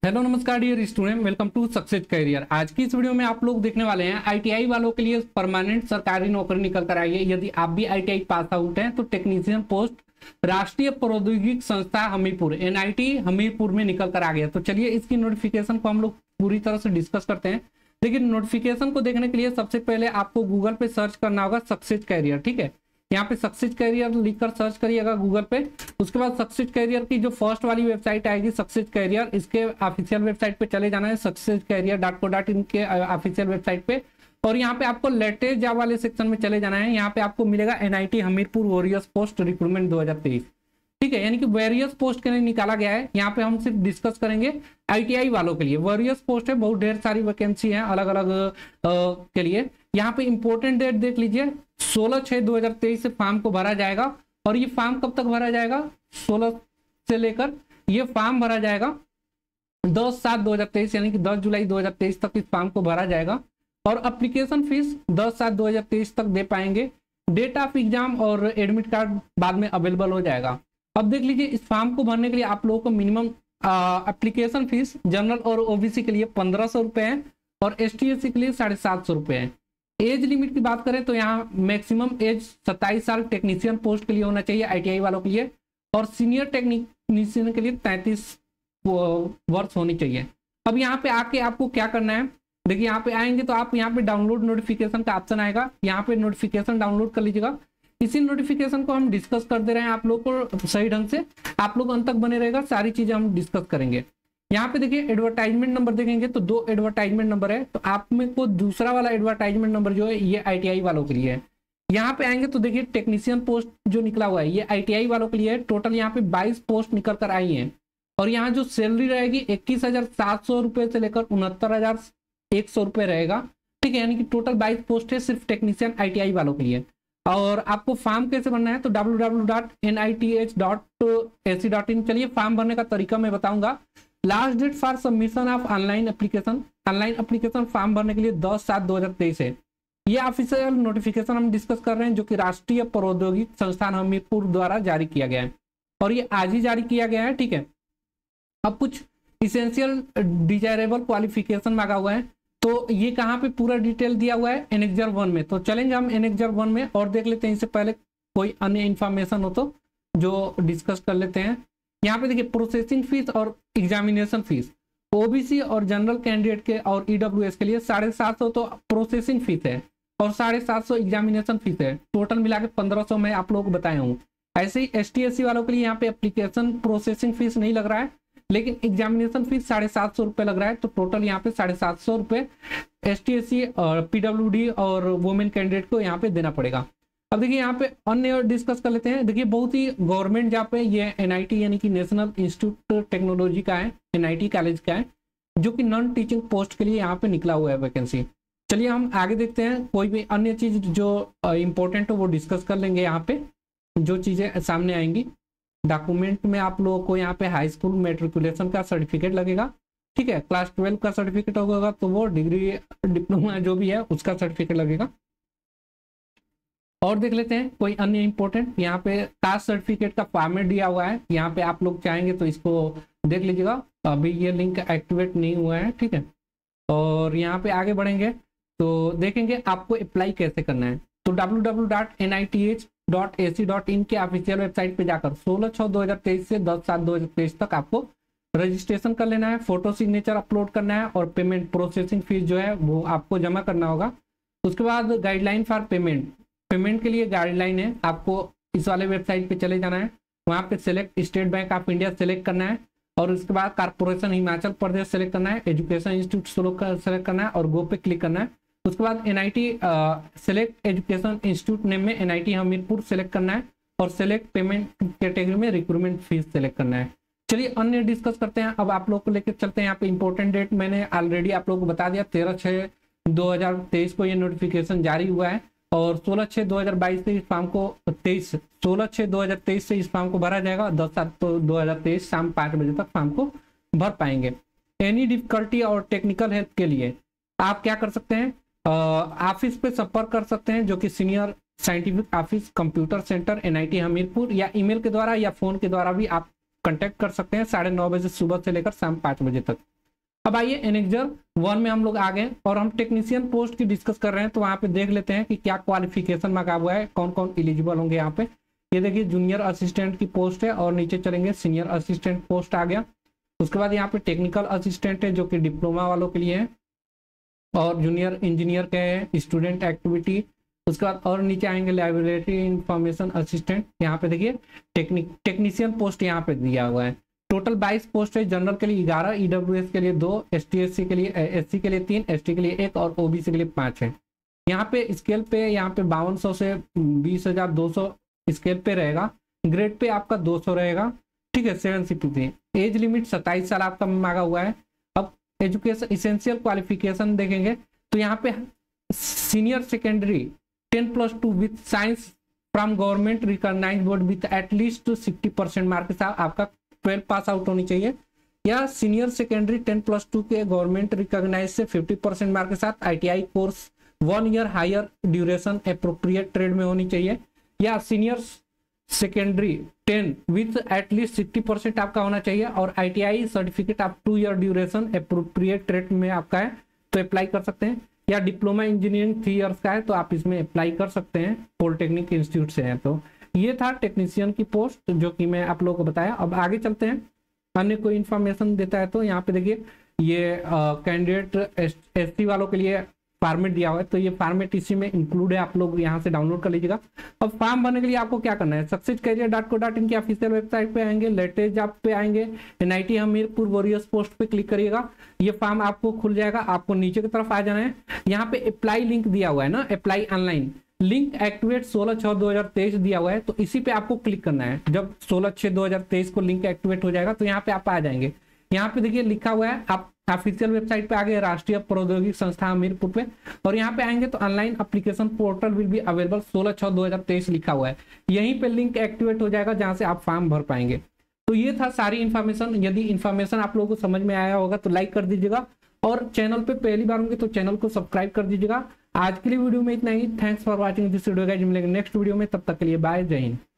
Hello नमस्कार dear student, welcome to success career. आज की इस वीडियो में आप लोग देखने वाले हैं आईटीआई वालों के लिए परमानेंट सरकारी नौकरी निकल कर आई है। यदि आप भी आईटीआई पास आउट हैं तो टेक्नीशियन पोस्ट राष्ट्रीय प्रौद्योगिक संस्था हमीरपुर एनआईटी हमीरपुर में निकल कर आ गया। तो चलिए इसकी नोटिफिकेशन को हम लोग पूरी तरह से डिस्कस करते हैं। देखिए, नोटिफिकेशन को देखने के लिए सबसे पहले आपको गूगल पे सर्च करना होगा सक्सेस करियर। ठीक है, यहाँ पे सक्सेस करियर लिखकर सर्च करिएगा गूगल पे। उसके बाद सक्सेस करियर की जो फर्स्ट वाली वेबसाइट आएगी सक्सेस करियर, इसके ऑफिशियल वेबसाइट पे चले जाना है successcareer.co.in के ऑफिशियल वेबसाइट पे। और यहाँ पे आपको लेटेस्ट जॉब वाले सेक्शन में चले जाना है। यहाँ पे आपको मिलेगा NIT Hamirpur warriors post recruitment 2023। ठीक है, यानी कि वेरियस पोस्ट के लिए निकाला गया है। यहाँ पे हम सिर्फ डिस्कस करेंगे आईटीआई वालों के लिए। वेरियस पोस्ट है, बहुत ढेर सारी वैकेंसी है अलग अलग के लिए। यहाँ पे इंपॉर्टेंट डेट देख लीजिए, 16/6/2023 से फॉर्म को भरा जाएगा। और ये फॉर्म कब तक भरा जाएगा? 16 से लेकर ये फॉर्म भरा जाएगा 10/7/2023, यानी कि 10 जुलाई 2023 तक इस फॉर्म को भरा जाएगा। और एप्लीकेशन फीस 10/7/2023 तक दे पाएंगे। डेट ऑफ एग्जाम और एडमिट कार्ड बाद में अवेलेबल हो जाएगा। अब देख लीजिए, इस फॉर्म को भरने के लिए आप लोगों को मिनिमम एप्लीकेशन फीस जनरल और ओबीसी के लिए 1500 रुपए है और ST/SC के लिए 750 रुपए है। एज लिमिट की बात करें तो यहाँ मैक्सिमम एज 27 साल टेक्नीशियन पोस्ट के लिए होना चाहिए आईटीआई वालों के लिए, और सीनियर टेक्नीशियन के लिए 33 वर्ष होनी चाहिए। अब यहाँ पे आके आपको क्या करना है, देखिए यहाँ पे आएंगे तो आप यहाँ पे डाउनलोड नोटिफिकेशन का ऑप्शन आएगा, यहाँ पे नोटिफिकेशन डाउनलोड कर लीजिएगा। इसी नोटिफिकेशन को हम डिस्कस कर दे रहे हैं आप लोग को सही ढंग से, आप लोग अंत तक बने रहेगा, सारी चीजें हम डिस्कस करेंगे। यहाँ पे देखिए एडवर्टाइजमेंट नंबर देखेंगे तो 2 एडवर्टाइजमेंट नंबर है। तो आप में को दूसरा वाला एडवर्टाइजमेंट नंबर जो है ये आईटीआई वालों के लिए है। यहाँ पे आएंगे तो देखिए टेक्नीशियन पोस्ट जो निकला हुआ है ये आईटीआई वालों के लिए है। टोटल यहाँ पे 22 पोस्ट निकल कर आई है। और यहाँ जो सैलरी रहेगी 21,700 रुपए से लेकर 69,100 रुपए रहेगा। ठीक है, यानी कि टोटल 22 पोस्ट है सिर्फ टेक्नीशियन आईटीआई वालों के लिए। और आपको फॉर्म कैसे भरना है तो www.nith.ac.in। चलिए फॉर्म भरने का तरीका मैं बताऊंगा। Last date for submission of online application form भरने के लिए 10/7/2023 है। ये ऑफिशियल नोटिफिकेशन हम डिस्कस कर रहे हैं जो कि राष्ट्रीय प्रौद्योगिक संस्थान हमीरपुर द्वारा जारी किया गया है और ये आज ही जारी किया गया है। ठीक है, अब कुछ इसेंशियल डिजायरेबल क्वालिफिकेशन मांगा हुआ है, तो ये कहाँ पे पूरा डिटेल दिया हुआ है एनेक्जर 1 में। तो चलेंगे हम एनेक्जर 1 में और देख लेते हैं, इससे पहले कोई अन्य इंफॉर्मेशन हो तो जो डिस्कस कर लेते हैं। यहाँ पे देखिए प्रोसेसिंग फीस और एग्जामिनेशन फीस ओबीसी और जनरल कैंडिडेट के और ईडब्ल्यूएस के लिए 750 तो प्रोसेसिंग फीस है और 750 एग्जामिनेशन फीस है। टोटल मिला के 1500 मैं आप लोगों को बताया हूँ। ऐसे ही ST/SC वालों के लिए यहाँ पे एप्लीकेशन प्रोसेसिंग फीस नहीं लग रहा है, लेकिन एग्जामिनेशन फीस 750 रुपए लग रहा है। तो टोटल यहाँ पे 750 रुपए ST/SC और PWD और वुमेन कैंडिडेट को यहाँ पे देना पड़ेगा। अब देखिए यहाँ पे अन्य डिस्कस कर लेते हैं। देखिए बहुत ही गवर्नमेंट जहाँ पे ये एनआईटी यानी कि नेशनल इंस्टीट्यूट टेक्नोलॉजी का है, एनआईटी कॉलेज का है, जो कि नॉन टीचिंग पोस्ट के लिए यहाँ पे निकला हुआ है वैकेंसी। चलिए हम आगे देखते हैं, कोई भी अन्य चीज जो इंपॉर्टेंट हो वो डिस्कस कर लेंगे। यहाँ पे जो चीजें सामने आएंगी, डॉक्यूमेंट में आप लोगों को यहाँ पे हाई स्कूल मेट्रिकुलेशन का सर्टिफिकेट लगेगा। ठीक है, क्लास 12 का सर्टिफिकेट होगा तो वो डिग्री डिप्लोमा जो भी है उसका सर्टिफिकेट लगेगा। और देख लेते हैं कोई अन्य इंपॉर्टेंट, यहाँ पे कास्ट सर्टिफिकेट का फॉर्मेट दिया हुआ है। यहाँ पे आप लोग चाहेंगे तो इसको देख लीजिएगा, अभी ये लिंक एक्टिवेट नहीं हुआ है। ठीक है, और यहाँ पे आगे बढ़ेंगे तो देखेंगे आपको अप्लाई कैसे करना है। तो www.nith.ac.in के ऑफिशियल वेबसाइट पे जाकर 16/6/2023 से 10/7/2023 तक आपको रजिस्ट्रेशन कर लेना है, फोटो सिग्नेचर अपलोड करना है और पेमेंट प्रोसेसिंग फीस जो है वो आपको जमा करना होगा। उसके बाद गाइडलाइन फॉर पेमेंट के लिए गाइडलाइन है, आपको इस वाले वेबसाइट पे चले जाना है। वहाँ पे select State Bank of India select करना है और उसके बाद कारपोरेशन हिमाचल प्रदेश सेलेक्ट करना है, एजुकेशन इंस्टीट्यूट सेलेक्ट करना है और गो पे क्लिक करना है। उसके बाद NIT select education institute name में एनआईटी हमीरपुर सेलेक्ट करना है और सेलेक्ट पेमेंट कैटेगरी में रिक्रूटमेंट फीस सेलेक्ट करना है। चलिए अन्य डिस्कस करते हैं। अब आप लोग को लेकर चलते हैं यहाँ पे इंपॉर्टेंट डेट मैंने ऑलरेडी आप लोग को बता दिया, 13/6/2023 को ये नोटिफिकेशन जारी हुआ है और 16/6/2022 से इस फॉर्म को 16/6/2023 से इस फॉर्म को भरा जाएगा। 10/7/2023 शाम 5 बजे तक फॉर्म को भर पाएंगे। एनी डिफिकल्टी और टेक्निकल हेल्प के लिए आप क्या कर सकते हैं, ऑफिस पे संपर्क कर सकते हैं जो कि senior scientific office computer centre NIT Hamirpur, या ईमेल के द्वारा या फोन के द्वारा भी आप कांटेक्ट कर सकते हैं 9:30 बजे सुबह से लेकर शाम 5 बजे तक। अब आइए एनेक्जर 1 में हम लोग आ गए और हम टेक्नीशियन पोस्ट की डिस्कस कर रहे हैं, तो वहां पे देख लेते हैं कि क्या क्वालिफिकेशन मांगा हुआ है, कौन कौन एलिजिबल होंगे यहाँ पे। ये देखिए जूनियर असिस्टेंट की पोस्ट है और नीचे चलेंगे सीनियर असिस्टेंट पोस्ट आ गया। उसके बाद यहाँ पे टेक्निकल असिस्टेंट है जो कि डिप्लोमा वालों के लिए है, और जूनियर इंजीनियर के है स्टूडेंट एक्टिविटी। उसके बाद और नीचे आएंगे लाइब्रेरी इंफॉर्मेशन असिस्टेंट, यहाँ पे देखिए टेक्नीशियन पोस्ट यहाँ पे दिया हुआ है। टोटल 22 पोस्ट है, जनरल के लिए 11, ईडब्ल्यूएस के लिए 2, ST/SC के लिए SC के लिए 3, ST के लिए 1 और OBC के लिए 5 है। यहाँ पे स्केल पे यहाँ पे 5200 से 20,200 स्केल पे रहेगा, ग्रेड पे आपका 200 रहेगा, ठीक है। 7CP3 एज लिमिट 27 साल आपका मांगा हुआ है। अब एजुकेशन इसेंशियल क्वालिफिकेशन देखेंगे तो यहाँ पे senior secondary 10+2 with science from government recognize board with at least 60% mark के साथ आपका 12 पास आउट होनी चाहिए, या सीनियर सेकेंडरी 10+2 के गवर्नमेंट रिकॉग्नाइज से 50% मार्क के साथ ITI course 1 year higher duration appropriate trade में होनी चाहिए, या सीनियर सेकेंडरी 10 विथ एटलीस्ट 60% आपका होना चाहिए और ITI सर्टिफिकेट आप 2 ईयर ड्यूरेशन एप्रोप्रिएट ट्रेड में आपका है तो अप्लाई कर सकते हैं, या डिप्लोमा इंजीनियरिंग 3 इयर्स का है तो आप इसमें अप्लाई कर सकते हैं, पॉलिटेक्निक इंस्टीट्यूट से है। तो ये था टेक्नीशियन की पोस्ट जो कि मैं आप लोगों को बताया। अब आगे चलते हैं, अन्य कोई इन्फॉर्मेशन देता है तो यहाँ पे देखिए ये कैंडिडेट SC वालों के लिए फॉर्मेट दिया हुआ है, तो ये फॉर्मेट इसी में इंक्लूड है, आप लोग यहाँ से डाउनलोड कर लीजिएगा। अब फॉर्म भरने के लिए आपको क्या करना है, successcareer.co.in की ऑफिशियल वेबसाइट पे आएंगे, लेटेस्ट जॉब पे आएंगे, NIT हमीरपुर वॉरियर्स पोस्ट पे क्लिक करिएगा, ये फॉर्म आपको खुल जाएगा। आपको नीचे की तरफ आ जाना है, यहाँ पे अप्लाई लिंक दिया हुआ है ना, अप्लाई ऑनलाइन लिंक एक्टिवेट 16/6/2023 दिया हुआ है, तो इसी पे आपको क्लिक करना है। जब 16/6/2023 को लिंक एक्टिवेट हो जाएगा तो यहाँ पे आप आ जाएंगे। यहाँ पे देखिए लिखा हुआ है, आप ऑफिशियल वेबसाइट पे आ गए राष्ट्रीय प्रौद्योगिकी संस्थान हमीरपुर पे, और यहाँ पे आएंगे तो online application portal will be available 16/6/2023 लिखा हुआ है, यहीं पे लिंक एक्टिवेट हो जाएगा जहां से आप फॉर्म भर पाएंगे। तो ये था सारी इन्फॉर्मेशन। यदि इन्फॉर्मेशन आप लोगों को समझ में आया होगा तो लाइक कर दीजिएगा, और चैनल पे पहली बार होंगे तो चैनल को सब्सक्राइब कर दीजिएगा। आज के लिए वीडियो में इतना ही। Thanks for watching this video guys, मिलेंगे नेक्स्ट वीडियो में, तब तक के लिए बाय, जय हिंद।